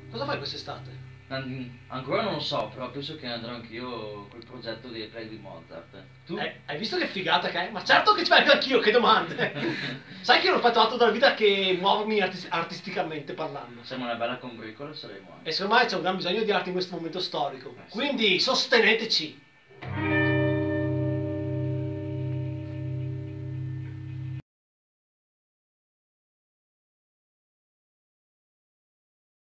Cosa fai quest'estate? Ancora non lo so, però penso che andrò anch'io col progetto dei play di Mozart. Tu? Hai visto che figata che è? Ma certo che ci vengo anch'io, che domande! Sai che non ho fatto altro dalla vita che muovermi artisticamente parlando. Siamo una bella combricola, saremo anche. E secondo me c'è un gran bisogno di arte in questo momento storico. Sì. Quindi sosteneteci!